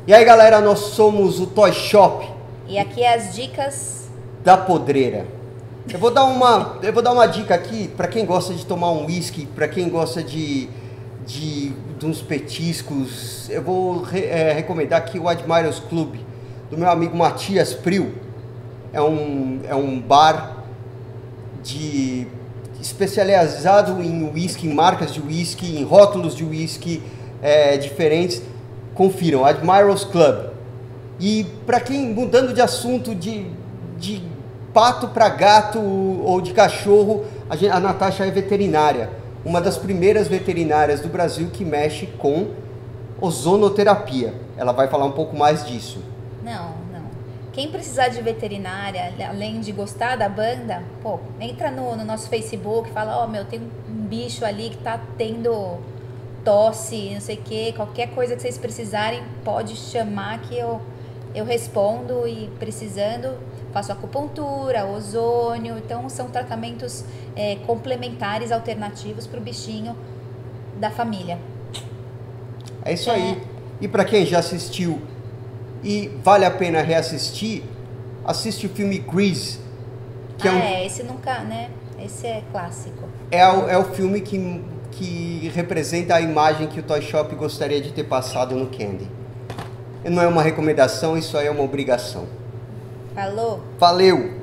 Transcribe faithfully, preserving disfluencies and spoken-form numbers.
E aí galera, nós somos o Toy Shop. E aqui é as dicas da podreira. Eu vou dar uma, eu vou dar uma dica aqui para quem gosta de tomar um whisky, para quem gosta de, de, de uns petiscos. Eu vou re, é, recomendar aqui o Admirals Club, do meu amigo Matias Priu. É um, é um bar de, especializado em whisky, em marcas de whisky, em rótulos de whisky é, diferentes. Confiram, Admirals Club. E para quem, mudando de assunto, de, de pato para gato ou de cachorro, a, gente, a Natasha é veterinária. Uma das primeiras veterinárias do Brasil que mexe com ozonoterapia. Ela vai falar um pouco mais disso. Não, não. Quem precisar de veterinária, além de gostar da banda, pô, entra no, no nosso Facebook e fala, ó, oh, meu, tem um bicho ali que tá tendo tosse, não sei o que, qualquer coisa que vocês precisarem, pode chamar que eu, eu respondo e precisando, faço acupuntura, ozônio, então são tratamentos é, complementares, alternativos para o bichinho da família. É isso é. aí. E para quem já assistiu e vale a pena reassistir, assiste o filme Grease. Que ah, é, um... é, esse nunca, né? Esse é clássico. É o, é o filme que, que representa a imagem que o Toy Shop gostaria de ter passado no Candy. Não é uma recomendação, isso aí é uma obrigação. Falou. Valeu!